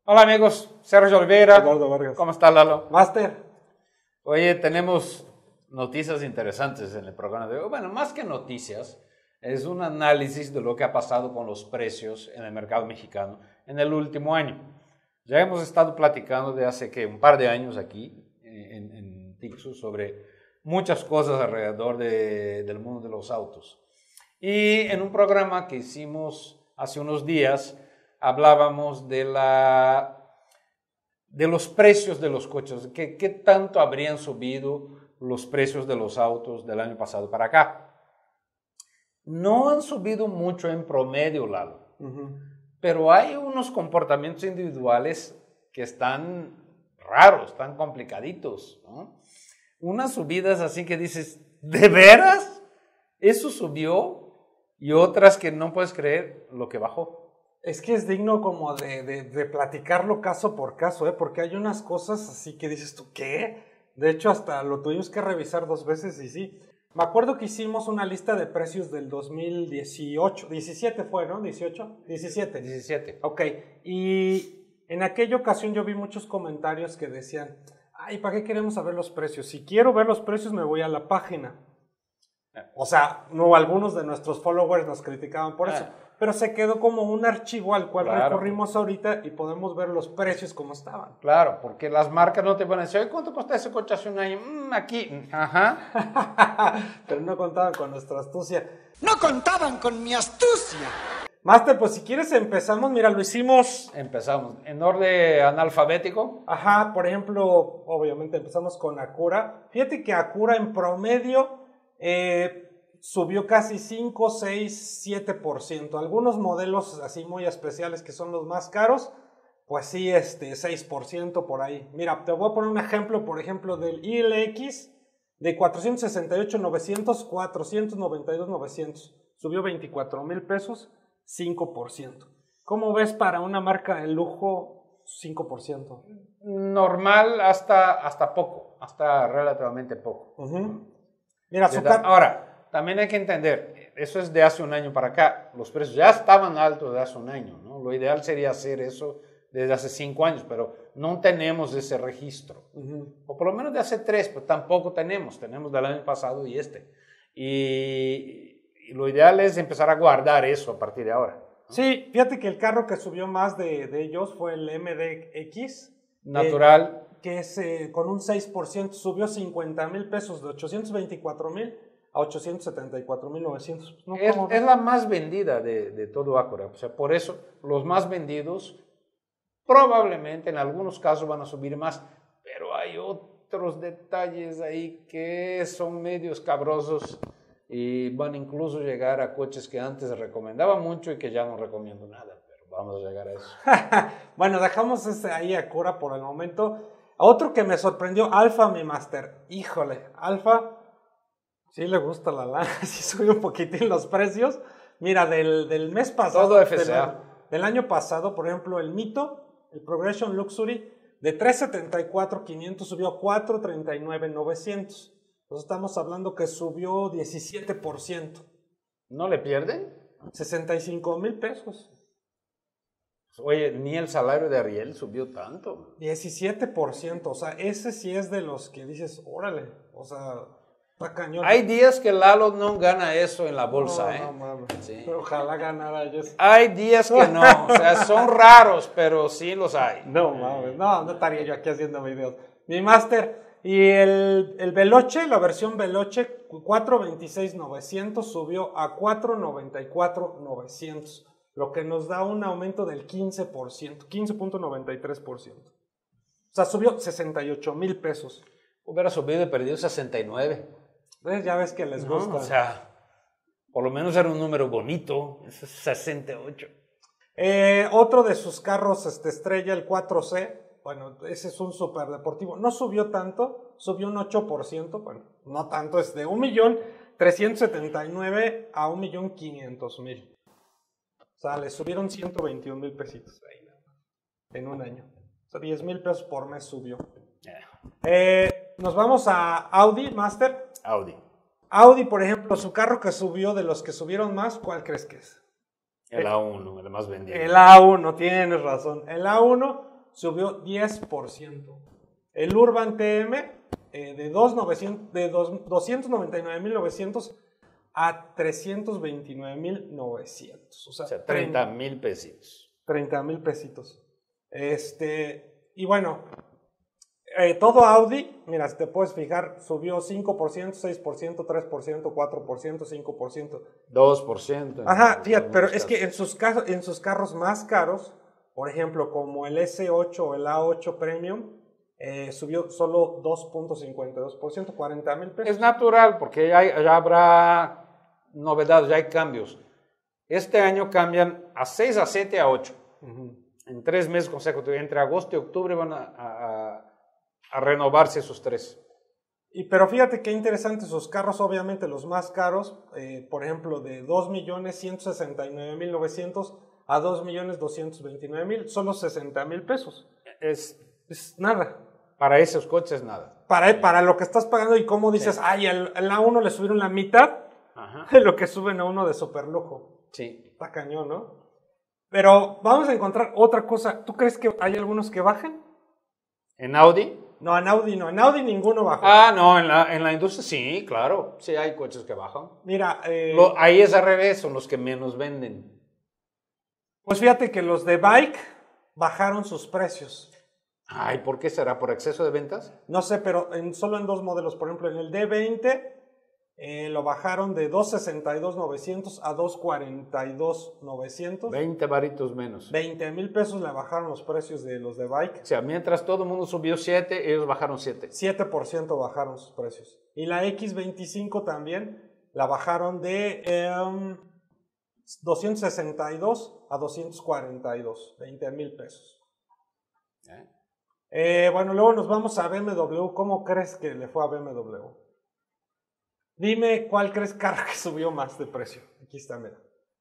Hola amigos, Sergio Oliveira. Eduardo Vargas. ¿Cómo está Lalo? Máster. Oye, tenemos noticias interesantes en el programa de hoy. Bueno, más que noticias, es un análisis de lo que ha pasado con los precios en el mercado mexicano en el último año. Ya hemos estado platicando de hace un par de años aquí en Tixu sobre muchas cosas alrededor del mundo de los autos. Y en un programa que hicimos hace unos días, hablábamos de los precios de los coches, qué tanto habrían subido los precios de los autos del año pasado para acá. No han subido mucho en promedio, Lalo, pero hay unos comportamientos individuales que están raros, están complicaditos, ¿no? Unas subidas así que dices, ¿de veras? ¿Eso subió? Y otras que no puedes creer lo que bajó. Es que es digno como de platicarlo caso por caso, porque hay unas cosas así que dices tú, ¿qué? De hecho, hasta lo tuvimos que revisar 2 veces y sí. Me acuerdo que hicimos una lista de precios del 2018, 17 fue, ¿no? ¿18? 17. 17. Ok, y en aquella ocasión yo vi muchos comentarios que decían, ay, ¿para qué queremos saber los precios? Si quiero ver los precios me voy a la página. O sea, no, algunos de nuestros followers nos criticaban por eso, pero se quedó como un archivo al cual recurrimos ahorita y podemos ver los precios como estaban. Claro, porque las marcas no te van a decir, oye, ¿cuánto cuesta ese coche hace un año? Aquí, ajá. Pero no contaban con nuestra astucia. No contaban con mi astucia. Máster, pues si quieres empezamos, mira, lo hicimos. Empezamos, en orden analfabético. Ajá, por ejemplo, obviamente empezamos con Acura. Fíjate que Acura en promedio subió casi 5, 6, 7%. Algunos modelos así muy especiales que son los más caros, pues sí, 6% por ahí. Mira, te voy a poner un ejemplo, por ejemplo, del ILX de 468,900, 492,900. Subió 24,000 pesos, 5%. ¿Cómo ves para una marca de lujo 5%? Normal hasta poco, hasta relativamente poco. Mira, ahora, también hay que entender, eso es de hace un año para acá, los precios ya estaban altos de hace un año, ¿no? Lo ideal sería hacer eso desde hace 5 años, pero no tenemos ese registro, o por lo menos de hace 3, pero tampoco tenemos del año pasado y y lo ideal es empezar a guardar eso a partir de ahora, ¿no? Sí, fíjate que el carro que subió más de ellos fue el MDX. Natural. Que es con un 6%, subió 50,000 pesos, de 824,000 a 874,900. ¿No? Es la más vendida de todo Acura, o sea, por eso los más vendidos probablemente en algunos casos van a subir más, pero hay otros detalles ahí que son medios cabrosos y van a incluso llegar a coches que antes recomendaba mucho y que ya no recomiendo nada, pero vamos a llegar a eso. Bueno, dejamos ahí Acura por el momento. Otro que me sorprendió, Alfa, mi máster. Híjole, Alfa, sí le gusta la lana, sí subió un poquitín los precios. Mira, del mes pasado. Todo FCA. Del año pasado, por ejemplo, el Mito, el Progression Luxury, de 374,500 subió a 439,900. Entonces estamos hablando que subió 17%. ¿No le pierden? 65,000 pesos. Oye, ni el salario de Ariel subió tanto. 17%, o sea, ese sí es de los que dices, órale, o sea, está cañón. Hay días que Lalo no gana eso en la bolsa, No mames. Sí. Ojalá ganara yo. Hay días que no, o sea, son raros, pero sí los hay. No mames, no estaría yo aquí haciendo videos. Mi máster, y el Veloce, la versión Veloce, 426,900 subió a 494,900. Lo que nos da un aumento del 15%, 15.93%. O sea, subió 68,000 pesos. Hubiera subido y perdido 69. ¿Ves? Ya ves que les gusta. O sea, por lo menos era un número bonito, 68. Otro de sus carros estrella, el 4C, bueno, ese es un súper deportivo. No subió tanto, subió un 8%, bueno, no tanto, es de 1,379,000 a 1,500,000. O sea, le subieron 121,000 pesitos ahí, en un año. O sea, 10,000 pesos por mes subió. Nos vamos a Audi, Master. Audi, por ejemplo, su carro que subió, de los que subieron más, ¿cuál crees que es? El A1, el más vendido. El A1, tienes razón. El A1 subió 10%. El Urban TM de 299.900 a 329.900. O sea, 30,000 pesitos. 30,000 pesitos. Y bueno, todo Audi, mira, si te puedes fijar, subió 5%, 6%, 3%, 4%, 5%. 2%. Ajá, fíjate, pero es que en sus carros más caros, por ejemplo, como el S8 o el A8 Premium, subió solo 2.52%, 40,000 pesos. Es natural, porque ya habrá novedades, ya hay cambios. Este año cambian a 6, a 7, a 8. En 3 meses consecutivos, entre agosto y octubre van a renovarse esos 3. Pero fíjate qué interesante, sus carros, obviamente los más caros, por ejemplo, de 2.169.900 a 2.229.000, solo 60,000 pesos. Es nada. Para esos coches, nada. Para lo que estás pagando y cómo dices, sí. Ay, al A1 le subieron la mitad de lo que suben a uno de superlujo. Sí. Está cañón, ¿no? Pero vamos a encontrar otra cosa. ¿Tú crees que hay algunos que bajen? ¿En Audi? No, en Audi no. En Audi ninguno bajó. Ah, no, en la industria sí, claro. Sí hay coches que bajan. Mira, ahí es al revés, son los que menos venden. Pues fíjate que los de bike bajaron sus precios. Ay, ¿por qué será? ¿Por exceso de ventas? No sé, pero solo en 2 modelos. Por ejemplo, en el D20 lo bajaron de 262,900 a 242,900. 20 varitos menos. 20,000 pesos le bajaron los precios de los de bike. O sea, mientras todo el mundo subió 7, ellos bajaron 7. 7% bajaron sus precios. Y la X25 también la bajaron de 262 a 242. 20,000 pesos. Bueno, luego nos vamos a BMW. ¿Cómo crees que le fue a BMW? Dime cuál crees carro que subió más de precio. Aquí está, mira.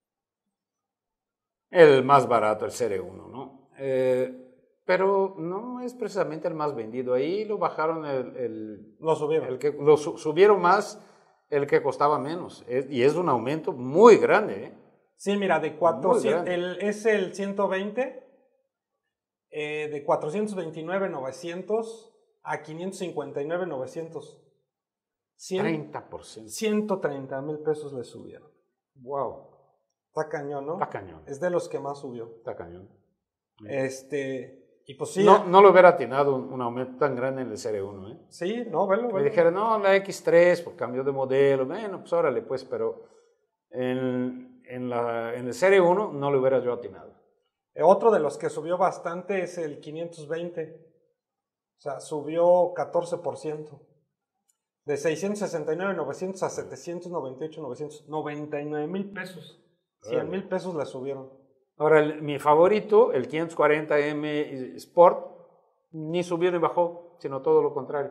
El más barato, el Serie 1, ¿no? Pero no es precisamente el más vendido. Ahí lo bajaron Lo subieron. Subieron más el que costaba menos. Y es un aumento muy grande, ¿eh? Sí, mira, de 400, es el 120, de 429,900 a 559,900. 30%. 130,000 pesos le subieron. Wow. Está cañón, ¿no? Está cañón. Es de los que más subió. Está cañón. Y pues sí. No lo hubiera atinado un aumento tan grande en el Serie 1, ¿eh? Sí, no, velo. Me dijeron, no, la X3, pues cambió de modelo. Bueno, pues órale, pues, pero en el Serie 1 no lo hubiera yo atinado. Otro de los que subió bastante es el 520. O sea, subió 14%. De 669,900 a 798,900. 99,000 pesos. 100,000 pesos le subieron. Ahora, mi favorito, el 540M Sport, ni subió ni bajó, sino todo lo contrario.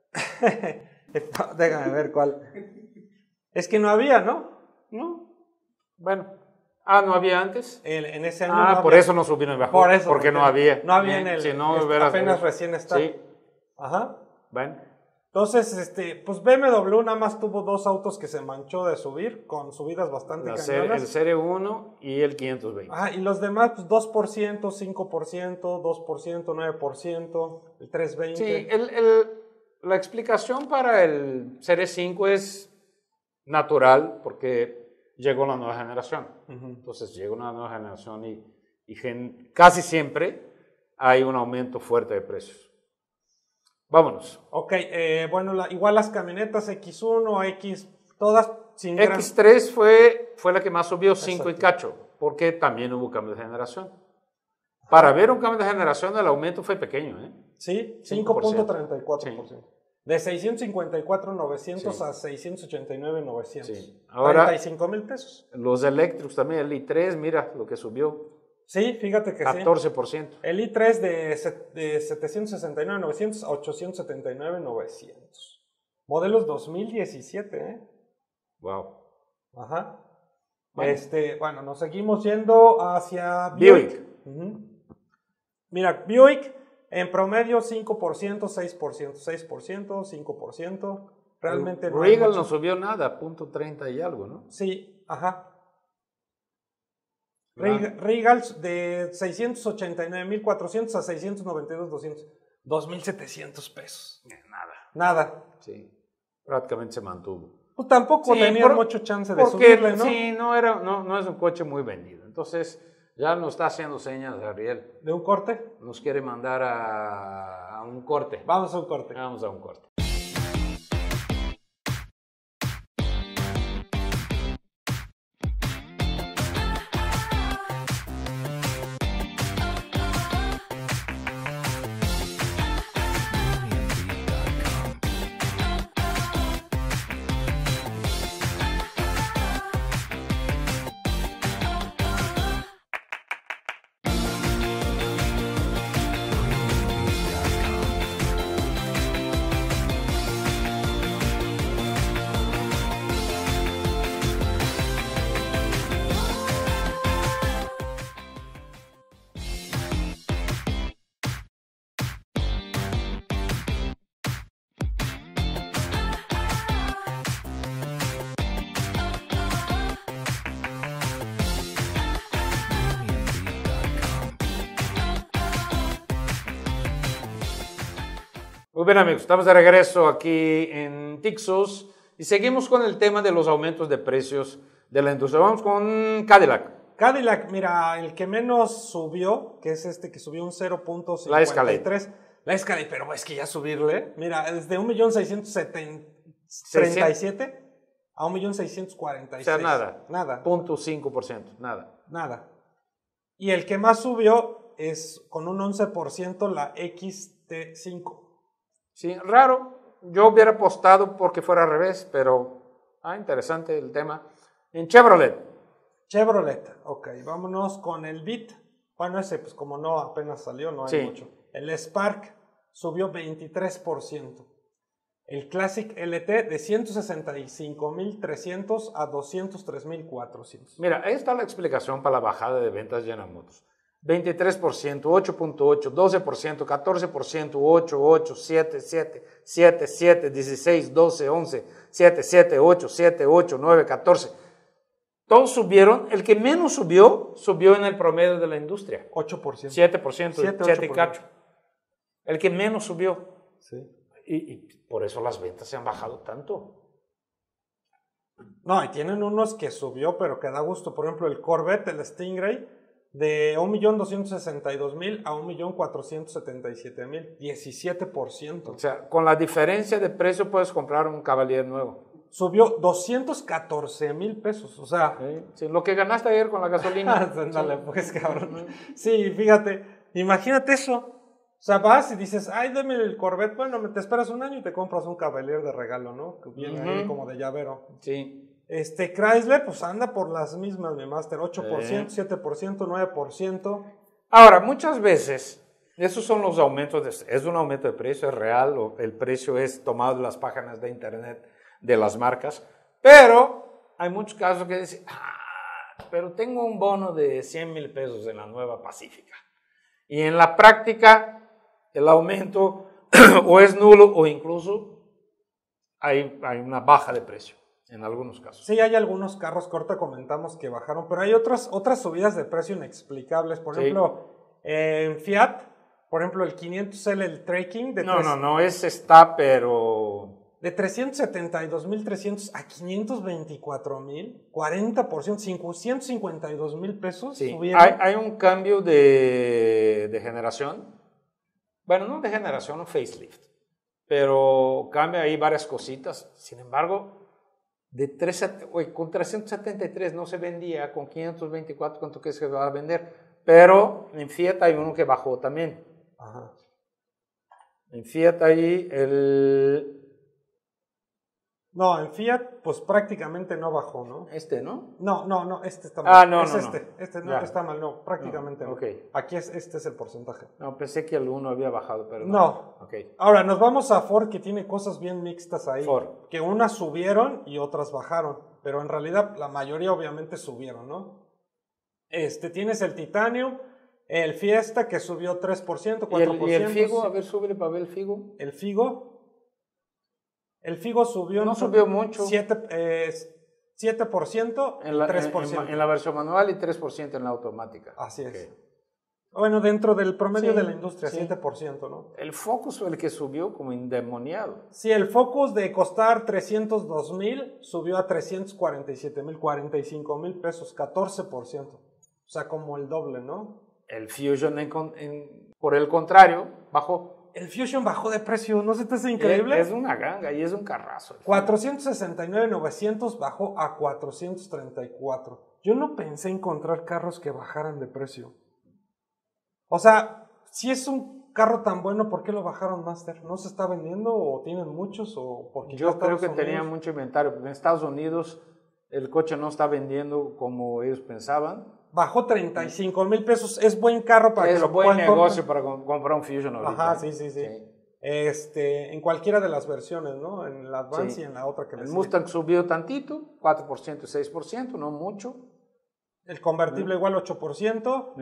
Déjame ver cuál. Es que no había, ¿no? No. Bueno. ¿No había antes? En ese año no había. Por eso no subió ni bajó. Por eso. Porque no había. No había en el. Si no, apenas recién está. Sí. Ajá. Bueno. Entonces, pues BMW nada más tuvo 2 autos que se manchó de subir, con subidas bastante cañonas. El Serie 1 y el 520. Y los demás, pues 2%, 5%, 2%, 9%, el 320. Sí, la explicación para el Serie 5 es natural, porque llegó la nueva generación. Entonces, llega una nueva generación y casi siempre hay un aumento fuerte de precios. Vámonos. Ok, bueno, igual las camionetas X1, X, todas sin X3 fue la que más subió, 5 y cacho, porque también hubo cambio de generación. Para ver un cambio de generación, el aumento fue pequeño, ¿eh? Sí, 5.34%. Sí. De 654,900 a 689,900. Sí. Ahora, 35,000 pesos. Los eléctricos también, el i3, mira lo que subió. Sí, fíjate que 14%. Sí. El i3 de 769,900 a 879,900. Modelos 2017, ¿eh? Wow. Ajá. Bueno, nos seguimos yendo hacia Buick. Mira, Buick en promedio 5%, 6%, 6%, 5%. Realmente no. Regal no subió nada, .30 y algo, ¿no? Sí, ajá. Regal de 689,400 a 692,200. 2,700 pesos. Nada. Sí, prácticamente se mantuvo. Pues tampoco tenía mucho chance de subirle, ¿no? Sí, no es un coche muy vendido. Entonces, ya nos está haciendo señas, Ariel. ¿De un corte? Nos quiere mandar a un corte. Vamos a un corte. Vamos a un corte. Muy bien, amigos, estamos de regreso aquí en Tixos y seguimos con el tema de los aumentos de precios de la industria. Vamos con Cadillac. Cadillac, mira, el que menos subió, que es este que subió un 0.53. La Escalade. La Escalade, pero es que ya subirle, mira, desde 1,637 a 1,646. O sea, nada. Nada. 0.5%, nada. Nada. Y el que más subió es con un 11% la XT5. Sí, raro. Yo hubiera apostado porque fuera al revés, pero interesante el tema. En Chevrolet. Chevrolet, ok, vámonos con el Beat. Bueno, ese pues como no apenas salió, no hay mucho. El Spark subió 23%. El Classic LT de 165,300 a 203,400. Mira, ahí está la explicación para la bajada de ventas General Motors. 23%, 8.8, 12%, 14%, 8, 8, 7, 7, 7, 7, 16, 12, 11, 7, 7, 8, 7, 8, 9, 14. Todos subieron. El que menos subió en el promedio de la industria. 8%. 7%, 7 y cacho. El que menos subió. Sí. Y por eso las ventas se han bajado tanto. No, y tienen unos que subió, pero que da gusto. Por ejemplo, el Corvette, el Stingray, de 1,262,000 a 1,477,000, 17%. O sea, con la diferencia de precio puedes comprar un Cavalier nuevo. Subió 214,000 pesos, o sea... Sí, lo que ganaste ayer con la gasolina. Dale, pues, cabrón. Sí, fíjate, imagínate eso. O sea, vas y dices, ay, dame el Corvette, bueno, te esperas un año y te compras un Cavalier de regalo, ¿no? Que viene ahí como de llavero. Sí. Chrysler, pues anda por las mismas, mi Master, 8%, 7%, 9%. Ahora, muchas veces, esos son los aumentos, es un aumento de precio, es real, o el precio es tomado de las páginas de internet de las marcas, pero hay muchos casos que dicen, pero tengo un bono de 100,000 pesos en la nueva Pacífica. Y en la práctica, el aumento o es nulo o incluso hay una baja de precio. En algunos casos. Sí, hay algunos carros que ahorita comentamos que bajaron, pero hay otras subidas de precio inexplicables. Por ejemplo, en Fiat, por ejemplo, el 500L, el Trekking. No, ese está, pero... De 372,300 a 524,000, 40%, 152,000 pesos. Sí, subieron. hay un cambio de generación. Bueno, no de generación, un facelift. Pero cambia ahí varias cositas. Sin embargo... con 373 no se vendía, con 524 ¿cuánto crees que va a vender? Pero en Fiat hay uno que bajó también. Ajá. En Fiat hay No, en Fiat pues prácticamente no bajó, ¿no? ¿no? No, este está mal. No, Este no está mal, no, prácticamente no. Okay. Aquí este es el porcentaje. No, pensé que el 1 había bajado, pero no. Okay. Ahora, nos vamos a Ford, que tiene cosas bien mixtas ahí. Ford. Que unas subieron y otras bajaron, pero en realidad la mayoría obviamente subieron, ¿no? Tienes el Titanium, el Fiesta que subió 3%, 4%. ¿Y el Figo? A ver, súbele para ver el Figo. El Figo subió... No subió mucho. 7% y 3%. En la versión manual y 3% en la automática. Así es. Okay. Bueno, dentro del promedio Sí, de la industria, sí. 7%, ¿no? El Focus fue el que subió como endemoniado. Sí, el Focus de costar 302,000 subió a 347,000, 45,000 pesos, 14%. O sea, como el doble, ¿no? El Fusion, por el contrario, bajó. El Fusion bajó de precio, ¿no se te hace increíble? Es una ganga y es un carrazo. 469,900 bajó a 434. Yo no pensé encontrar carros que bajaran de precio. O sea, si es un carro tan bueno, ¿por qué lo bajaron, Master? ¿No se está vendiendo o tienen muchos? O porque Yo creo que tenían mucho inventario. En Estados Unidos el coche no está vendiendo como ellos pensaban. Bajó 35,000 pesos. Es buen carro para que lo buen puedan negocio para comprar un Fusion ahorita. Ajá, sí. En cualquiera de las versiones, ¿no? En la Advance y en la otra que el Mustang subió tantito, 4% y 6%, no mucho. El convertible igual 8%.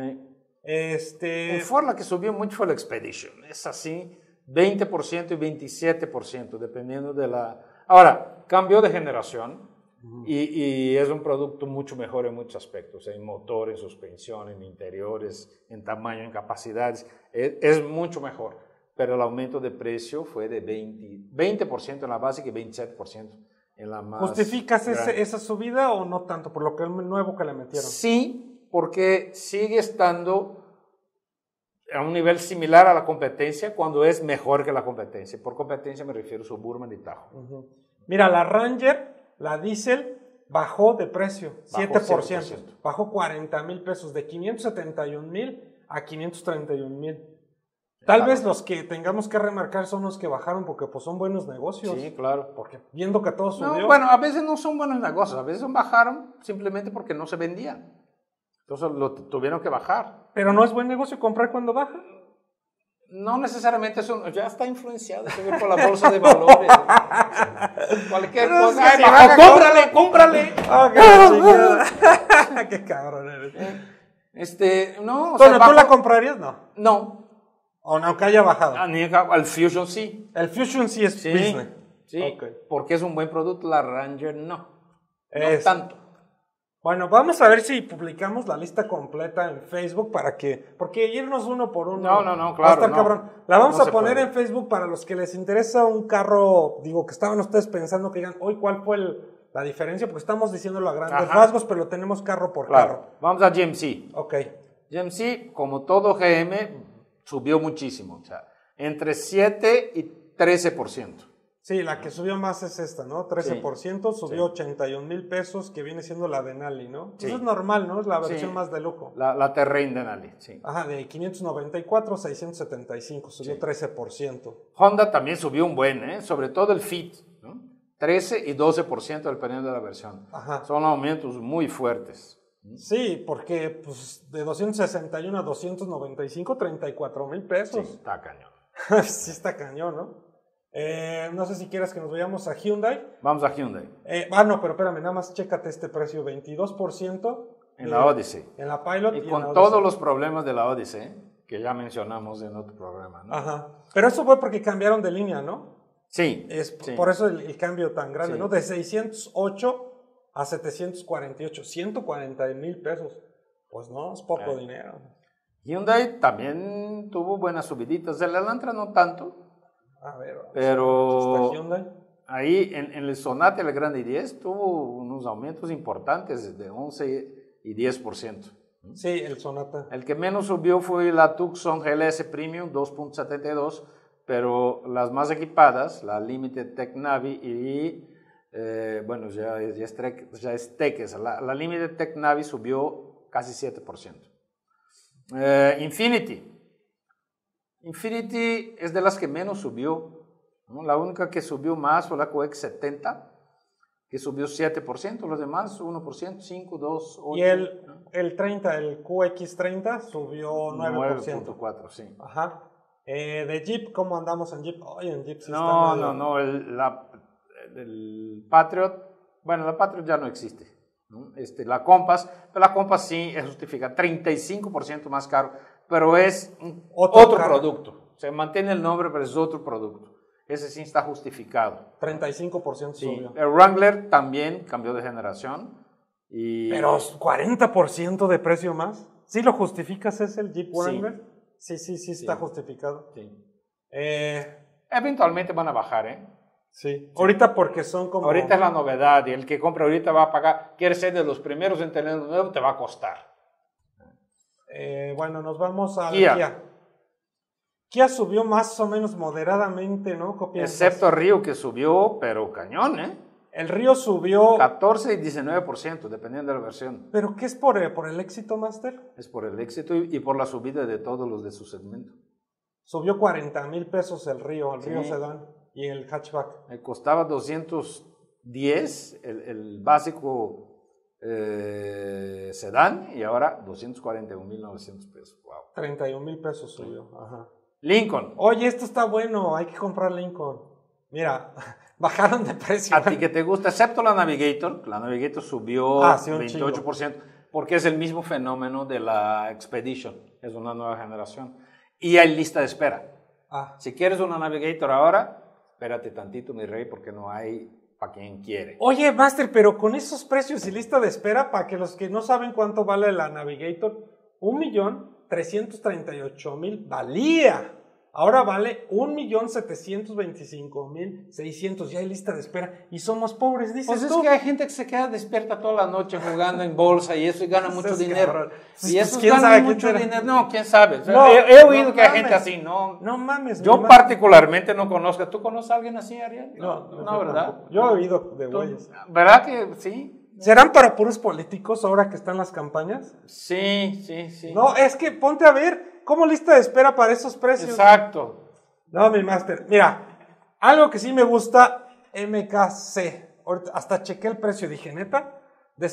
En Ford la que subió mucho fue la Expedition. Es así, 20% y 27%, dependiendo de la... Ahora, cambió de generación. Y es un producto mucho mejor en muchos aspectos, en motor, en suspensión, en interiores, en tamaño, en capacidades, es mucho mejor, pero el aumento de precio fue de 20% en la básica y 27% en la más ¿Justificas grande. esa subida o no tanto por lo que nuevo que le metieron? Sí, porque sigue estando a un nivel similar a la competencia cuando es mejor que la competencia. Por competencia me refiero a Suburban y Tahoe. Mira, la Ranger, la Diesel, bajó de precio, 7%. 7%. Bajó 40,000 pesos, de 571,000 a 531,000. Tal vez los que tengamos que remarcar son los que bajaron porque pues son buenos negocios. Sí, claro. Porque viendo que todo subió. No, bueno, a veces no son buenos negocios, a veces bajaron simplemente porque no se vendían. Entonces lo tuvieron que bajar. Pero no es buen negocio comprar cuando baja. No necesariamente eso, ya está influenciado por la bolsa de valores. Cualquier cosa. Si baja, cómprale. Qué cabrón eres. No, Bueno, ¿tú la comprarías? No. No. O no, que haya bajado. Al Fusion sí. El Fusion sí es business. Sí, Okay. porque es un buen producto, la Ranger no. No Es... tanto. Bueno, vamos a ver si publicamos la lista completa en Facebook porque irnos uno por uno. No, claro. Va a estar cabrón. La vamos a poner puede. en Facebook para los que les interesa un carro, digo, que estaban ustedes pensando que digan, hoy, ¿cuál fue la diferencia? Porque estamos diciéndolo a grandes rasgos, pero tenemos carro por carro. Vamos a GMC. Ok. GMC, como todo GM, subió muchísimo. O sea, entre 7 y 13%. Sí, la que subió más es esta, ¿no? 13%, subió 81,000 pesos, que viene siendo la Denali, ¿no? Sí. Eso es normal, ¿no? Es la versión más de lujo. La Terrain Denali, sí. Ajá, de 594 a 675, subió 13%. Honda también subió un buen, sobre todo el Fit, ¿no? 13 y 12% dependiendo de la versión. Ajá. Son aumentos muy fuertes. Sí, porque pues, de 261 a 295, 34,000 pesos. Sí, está cañón. Sí está cañón, ¿no? No sé si quieras que nos vayamos a Hyundai. Vamos a Hyundai. No, pero espérame, nada más chécate este precio, 22%. En la Odyssey. En la Pilot y en con la todos Odyssey. los problemas de la Odyssey, que ya mencionamos en otro programa, ¿no? Ajá. Pero eso fue porque cambiaron de línea, ¿no? Sí. Sí. Por eso el cambio tan grande, Sí. ¿no? De 608 a 748, 140,000 pesos. Pues no, es poco dinero. Hyundai también tuvo buenas subiditas. El Elantra no tanto. A ver, Pero Hyundai. ahí en el Sonata, el Grande 10, tuvo unos aumentos importantes de 11 y 10%. Sí, el Sonata. El que menos subió fue la Tucson GLS Premium 2.72, pero las más equipadas, la Limited Tech Navi y, bueno, ya es Tech, la Limited Tech Navi subió casi 7%. Infiniti es de las que menos subió, ¿no? La única que subió más fue la QX70, que subió 7%, los demás 1%, 5, 2, 8. Y el 30, el QX30 subió 9%. 9.4, sí. Ajá. De Jeep, ¿cómo andamos en Jeep? Oye, en Jeep sí No, el Patriot, bueno, la Patriot ya no existe, ¿no? La Compass, pero la Compass sí justifica 35% más caro, pero es otro producto. Se mantiene el nombre, pero es otro producto. Ese sí está justificado. 35% Sí. subió. El Wrangler también cambió de generación. Pero 40% de precio más. ¿Sí lo justificas? ¿Es el Jeep Wrangler? Sí, está justificado. Sí. Eventualmente van a bajar, ¿eh? Sí. Ahorita porque son como... Ahorita es la novedad y el que compra ahorita va a pagar. Quiere ser de los primeros en tener un nuevo, te va a costar. Bueno, nos vamos a Kia. Kia subió más o menos moderadamente, ¿no? Excepto Río, que subió, pero cañón, ¿eh? El Río subió... 14 y 19%, dependiendo de la versión. ¿Pero qué es por el éxito, Master? Es por el éxito y por la subida de todos los de su segmento. Subió 40,000 pesos el Río Sedán y el hatchback. Me costaba 210 el básico sedán y ahora 241,900 pesos. Wow. 31,000 pesos subió. Ajá. Lincoln. Oye, esto está bueno, hay que comprar Lincoln. Mira, bajaron de precio. A ti que te gusta, excepto la Navigator subió 28%, porque es el mismo fenómeno de la Expedition, es una nueva generación. Y hay lista de espera. Si quieres una Navigator ahora, espérate tantito, mi rey, porque no hay para quien quiere. Oye, Master, pero con esos precios y lista de espera, para que los que no saben cuánto vale la Navigator, 1,338,000 valía. Ahora vale 1,725,600. Ya hay lista de espera. Y somos pobres, dices pues tú. Es que hay gente que se queda despierta toda la noche jugando en bolsa y eso y gana mucho dinero. Y eso ¿quién gana sabe mucho quién dinero. No, quién sabe. O sea, No, he oído no que hay mames. gente así, no. No mames. Yo particularmente no conozco. ¿Tú conoces a alguien así, Ariel? No, ¿verdad? Yo he oído de güeyes. ¿Verdad que sí? ¿Serán para puros políticos ahora que están las campañas? Sí. No, es que ponte a ver, ¿cómo lista de espera para esos precios? Exacto. No, mi máster. Mira, algo que sí me gusta, MKC. Ahorita, hasta chequé el precio, dije, neta, de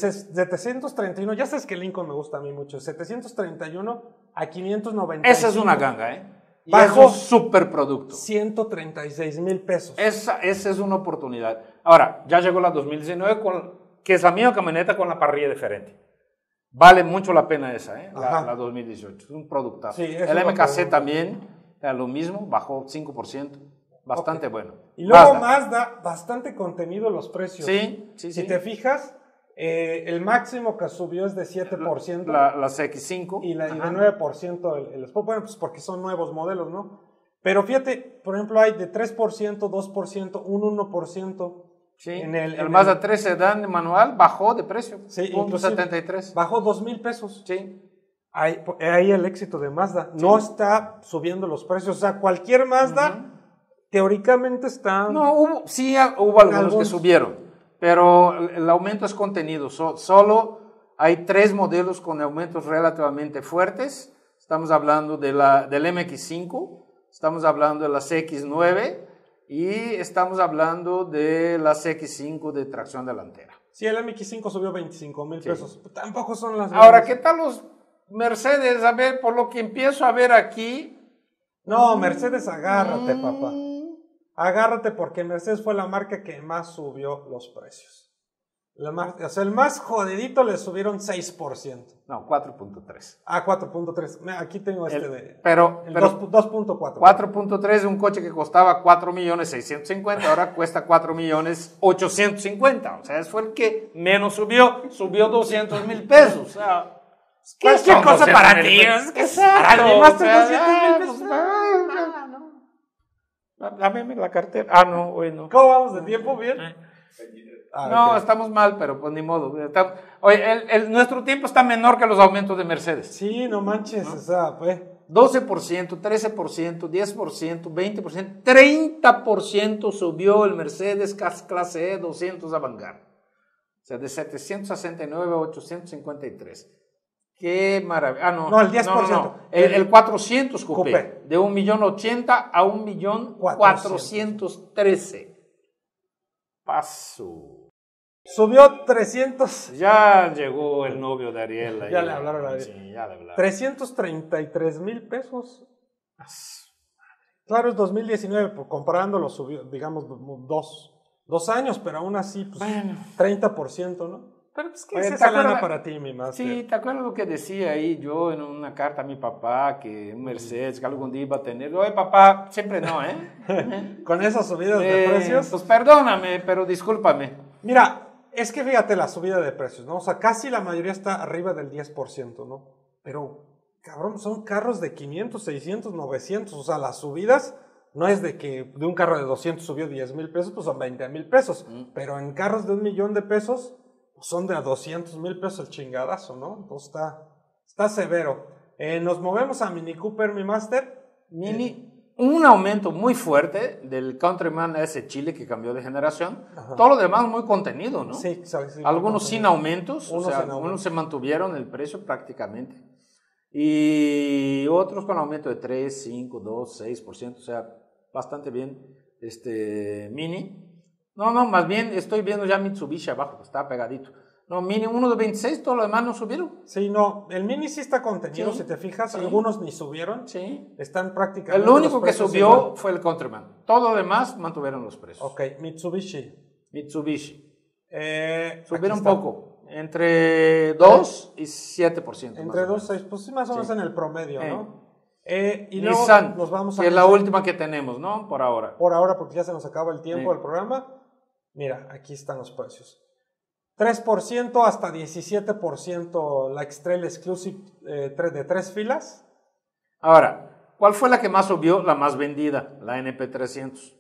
731, ya sabes que Lincoln me gusta a mí mucho, 731 a 595. Esa es una ganga, ¿eh? Y Bajo es un super producto. 136,000 pesos. Esa es una oportunidad. Ahora, ya llegó la 2019, que es la misma camioneta con la parrilla diferente. Vale mucho la pena esa, ¿eh? La 2018. Es un productazo. Sí, el MKC también, lo mismo, bajó 5%. Bastante bueno. Y luego Mazda, bastante contenido en los precios. Sí. Si te fijas, el máximo que subió es de 7%. Las X5. Y de 9% el Sport. Bueno, pues porque son nuevos modelos, ¿no? Pero fíjate, por ejemplo, hay de 3%, 2%, un 1%. Sí, el Mazda 3 sedán manual bajó de precio. Sí, .73. Bajó 2,000 pesos. Sí. Ahí el éxito de Mazda. Sí. No está subiendo los precios. O sea, cualquier Mazda teóricamente está... No, hubo algunos que subieron, pero el aumento es contenido. Solo hay 3 modelos con aumentos relativamente fuertes. Estamos hablando del MX5, estamos hablando de las X9 y estamos hablando de las X5 de tracción delantera. Sí, el MX5 subió 25,000 pesos. Tampoco son las... Ahora, ¿qué tal los Mercedes? A ver, por lo que empiezo a ver aquí... No, Mercedes, agárrate, papá. Agárrate porque Mercedes fue la marca que más subió los precios. O sea, el más jodidito le subieron 6%. No, 4.3. 4.3. Aquí tengo Pero 2.4. 4.3 un coche que costaba 4,650,000, ahora cuesta 4,850,000. O sea, fue el que menos subió 200,000 pesos. O sea, ¿qué cosa para ti? Es que para mí más de 200,000 pesos. Dame la cartera. No, hoy no. ¿Cómo vamos de tiempo? ¿Bien? No, okay. Estamos mal, pero pues ni modo. Oye, nuestro tiempo está menor que los aumentos de Mercedes. Sí, no manches, ¿no? O sea, pues. 12%, 13%, 10%, 20%, 30% subió el Mercedes clase E 200 Avantgarde. O sea, de 769 a 853. ¡Qué maravilla! No, el 10%. No. El 400 coupé. De 1,080,000 a 1,413,000. Paso. Subió 300. Ya llegó el novio de Ariel. Ya le hablaron a Ariel. Sí, ya le hablaron. 333,000 pesos. Claro, es 2019, pues, comparándolo subió, digamos, 2 años, pero aún así, pues, bueno. 30%, ¿no? Pero pues, ¿qué Oye, es ¿te esa lana acuerdas? para ti, mi máster? Sí, ¿te acuerdas lo que decía ahí yo en una carta a mi papá, que un Mercedes que algún día iba a tener? Oye, papá, siempre no, ¿eh? Con esas subidas de precios. Pues perdóname, pero discúlpame. Mira, es que fíjate la subida de precios, ¿no? O sea, casi la mayoría está arriba del 10%, ¿no? Pero, cabrón, son carros de 500, 600, 900. O sea, las subidas no es de que de un carro de 200 subió 10,000 pesos, pues son 20,000 pesos. Pero en carros de 1,000,000 de pesos, pues son de a 200,000 pesos el chingadazo, ¿no? Entonces está severo. Nos movemos a Mini Cooper, mi máster. Un aumento muy fuerte del Countryman S Chile que cambió de generación. Ajá. Todo lo demás muy contenido, ¿no? Sí, sí. Algunos sin aumentos, Unos o sea, sin aumentos. algunos se mantuvieron el precio prácticamente. Y otros con aumento de 3, 5, 2, 6%, o sea, bastante bien. Mini. No, más bien estoy viendo ya Mitsubishi abajo, está pegadito. No, Mini, uno de 26, todo lo demás no subieron. Sí, no, el Mini sí está contenido, Sí, si te fijas, sí. algunos ni subieron. Sí. Están prácticamente El único los que precios subió igual. fue el Countryman. Todo lo demás mantuvieron los precios. Ok, Mitsubishi. Mitsubishi. Aquí Subieron está. poco, entre 2 y 7%. Entre más o 2 y menos. 6, pues sí, más o menos Sí. en el promedio, ¿no? Y luego Nissan, nos vamos a que es la Nissan. última que tenemos, ¿no? Por ahora. Por ahora, porque ya se nos acaba el tiempo Sí. del programa. Mira, aquí están los precios. 3% hasta 17% la X-Trail Exclusive de 3 filas. Ahora, ¿cuál fue la que más subió? La más vendida, la NP300.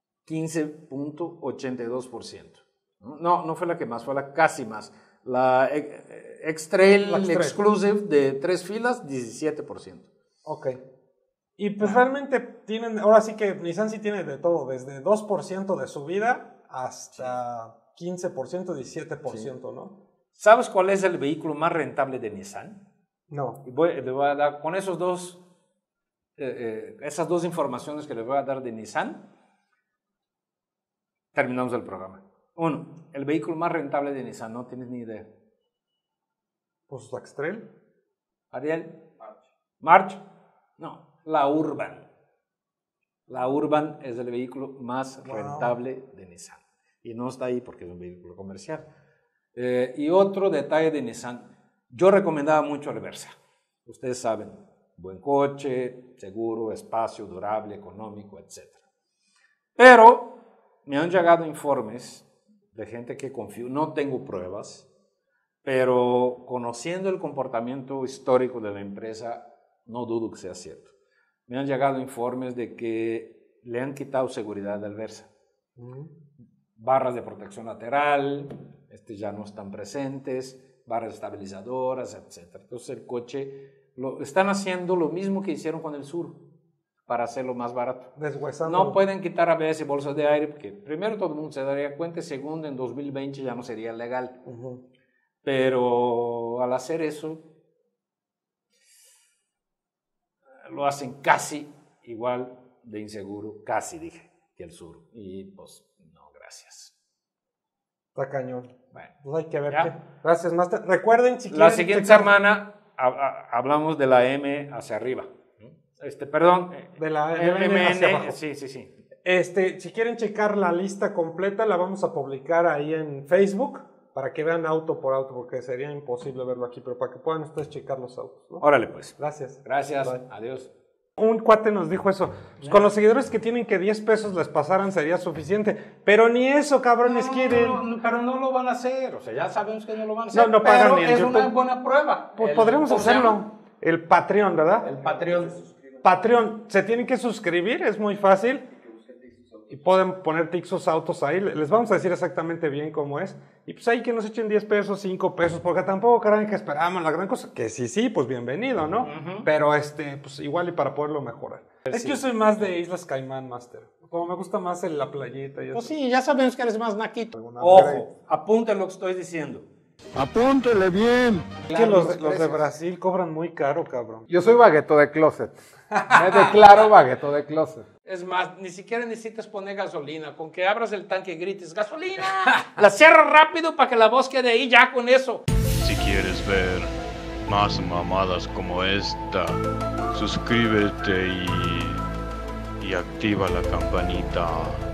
15.82%. No fue la que más, fue la casi más. La X-Trail La X-Trail. Exclusive de 3 filas, 17%. Ok. Y pues realmente tienen, ahora sí que Nissan sí tiene de todo, desde 2% de subida hasta 15%, 17%, ¿no? ¿Sabes cuál es el vehículo más rentable de Nissan? No. Y le voy a dar, con esas dos informaciones que les voy a dar de Nissan, terminamos el programa. Uno, el vehículo más rentable de Nissan, no tienes ni idea. Pues la X-Trail. Ariel. March. No, la Urban. La Urban es el vehículo más rentable de Nissan. Y no está ahí porque es un vehículo comercial. Y otro detalle de Nissan, yo recomendaba mucho el Versa. Ustedes saben, buen coche, seguro, espacio, durable, económico, etc. Pero me han llegado informes de gente que confío, no tengo pruebas, pero conociendo el comportamiento histórico de la empresa, no dudo que sea cierto. Me han llegado informes de que le han quitado seguridad al Versa. Barras de protección lateral, ya no están presentes, barras estabilizadoras, etc. Entonces el coche, están haciendo lo mismo que hicieron con el Sur, para hacerlo más barato. Deshuesando. No pueden quitar ABS y bolsas de aire, porque primero todo el mundo se daría cuenta, y segundo, en 2020 ya no sería legal. Pero al hacer eso, lo hacen casi igual de inseguro, casi dije, que el Sur. Y pues, no, gracias. Está cañón. Bueno, pues hay que ver ¿ya? qué. Gracias, Master. Recuerden, si la quieren siguiente checar semana hablamos de la M hacia arriba. Perdón, de la MN hacia abajo. sí. Si quieren checar la lista completa, la vamos a publicar ahí en Facebook para que vean auto por auto, porque sería imposible verlo aquí, pero para que puedan ustedes checar los autos, ¿no? Órale pues. Gracias. Gracias, Bye. adiós. Un cuate nos dijo eso. Pues con los seguidores que tienen que 10 pesos les pasaran sería suficiente. Pero ni eso, cabrones, quieren. Pero no lo van a hacer, o sea, ya sabemos que no lo van a hacer. No pagan pero ni en es YouTube. una buena prueba. Pues podremos ¿cómo se hacerlo. llama? El Patreon, ¿verdad? El Patreon. Patreon, se tienen que suscribir, es muy fácil. Y pueden poner Tixos Autos ahí. Les vamos a decir exactamente bien cómo es. Y pues ahí que nos echen 10 pesos, 5 pesos, porque tampoco crean que esperamos la gran cosa. Que sí, pues bienvenido, ¿no? Pero pues igual y para poderlo mejorar. Es que yo soy más de Islas Caimán, Master. Como me gusta más la playita y eso. Pues sí, ya sabemos que eres más naquito. Alguna Ojo, apunten lo que estoy diciendo. Apúntele bien. Es que los de Brasil cobran muy caro, cabrón. Yo soy bagueto de closet. Me declaro bagueto de closet. Es más, ni siquiera necesitas poner gasolina. Con que abras el tanque y grites, ¡gasolina! La cierras rápido para que la voz quede ahí ya con eso. Si quieres ver más mamadas como esta, suscríbete y activa la campanita.